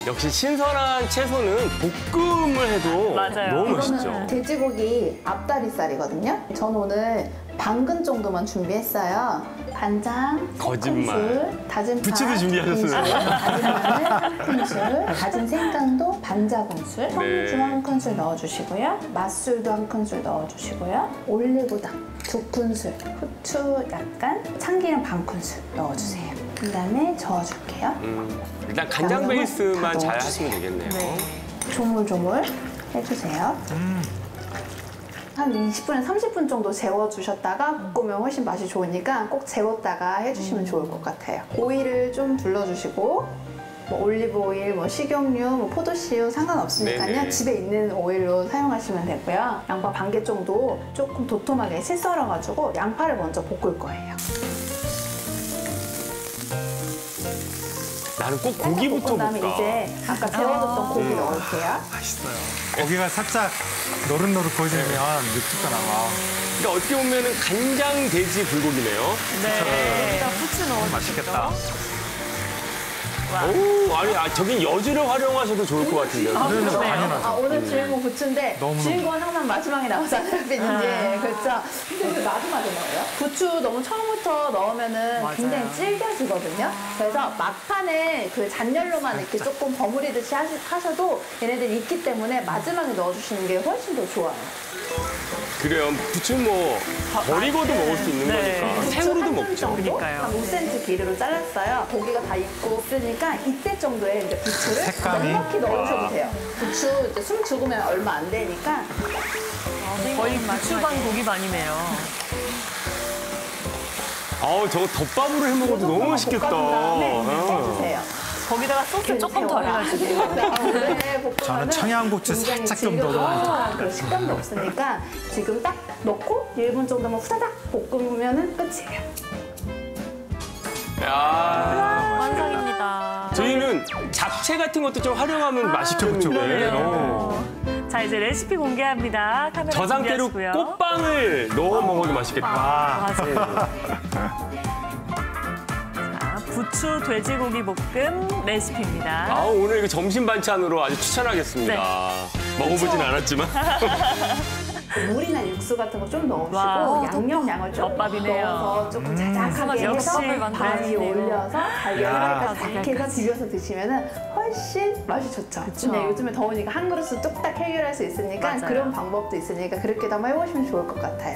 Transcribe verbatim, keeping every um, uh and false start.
역시 신선한 채소는 볶음을 해도 맞아요. 너무 이거는 맛있죠. 돼지고기 앞다리살이거든요. 전 오늘 반근 정도만 준비했어요. 간장 거짓말. 세 큰술, 다진 파 부추도 준비하셨어요. 두 큰술, 다진 마늘 한 큰술, 다진 생강도 반 작은술, 청주 한 큰술 넣어주시고요. 맛술도 한 큰술 넣어주시고요. 올리고당 두 큰술, 후추 약간, 참기름 반 큰술 넣어주세요. 그다음에 저어줄게요. 음, 일단 간장 양념은 베이스만 다 잘 넣어주세요. 하시면 되겠네요. 네. 조물조물 해주세요. 음. 한 이십 분에서 삼십 분 정도 재워주셨다가 볶으면 훨씬 맛이 좋으니까 꼭 재웠다가 해주시면 좋을 것 같아요. 오일을 좀 둘러주시고 뭐 올리브 오일, 뭐 식용유, 뭐 포도씨유 상관없으니까요. 네네. 집에 있는 오일로 사용하시면 되고요. 양파 반 개 정도 조금 도톰하게 채 썰어가지고 양파를 먼저 볶을 거예요. 나는 꼭 고기부터 볶은 다음에 볶아. 이제 아까 재워뒀던 고기 넣을게요. 맛있어요. 고기가 살짝 노릇노릇 구워지면 육수가 나와. 그러니까 어떻게 보면은 간장 돼지 불고기네요. 네. 여기다 후추 넣어주시죠. 맛있겠다. 오, 아니, 아, 저긴 여주를 활용하셔도 좋을 것 같은데요. 아, 그러면 그렇네요. 당연하죠. 아, 오늘 주인공 부추인데 너무 주인공은 항상 마지막에 나오잖아요, 피디님. 그렇죠? 근데 왜 마지막에 넣어요? 부추 너무 처음부터 넣으면은 맞아요. 굉장히 질겨지거든요. 그래서 막판에 그 잔열로만 이렇게 조금 버무리듯이 하시, 하셔도 얘네들이 있기 때문에 마지막에 넣어주시는 게 훨씬 더 좋아요. 그래요. 부추 뭐 버리고도 먹을 수 있는 네. 거니까. 부추 생으로도 한 줌 먹죠. 정도? 그러니까요. 한 오 센티미터 길이로 잘랐어요. 고기가 다 익고 있으니까 이때 정도에 이제 부추를 색감이? 넉넉히 넣으셔도 돼요. 부추 이제 숨 죽으면 얼마 안 되니까 거의 부추 반 고기 반이네요. 아우, 저거 덮밥으로 해 먹어도 너무 맛있겠다. 볶아준 다음에 어. 해주세요. 거기다가 소스 조금 더 해가지고. 저는 청양고추 살짝 좀 더 넣어요. 그런 식감도 없으니까 지금 딱 넣고 일 분 정도만 후다닥 볶으면 끝이에요. 야, 완성입니다. 저희는 잡채 같은 것도 좀 활용하면 맛있겠는데. 그러네요. 어. 자, 이제 레시피 공개합니다. 카메라 저 상태로 준비하시고요. 꽃빵을 넣어 먹어도 맛있겠다. 아, 맞아요. 자, 부추 돼지고기 볶음 레시피입니다. 아, 오늘 이거 점심 반찬으로 아주 추천하겠습니다. 네. 먹어보진 그쵸? 않았지만. 물이나 육수 같은 거 좀 넣으시고 와, 양념 양을 좀 덮밥이네요. 넣어서 조금 자작하게 역시 해서 덮밥을 밥 위에 만드시네요. 올려서 달걀 야. 살짝 해서 비벼서 드시면 훨씬 맛이 좋죠. 근데 요즘에 더우니까 한 그릇은 뚝딱 해결할 수 있으니까 맞아요. 그런 방법도 있으니까 그렇게도 한번 해보시면 좋을 것 같아요.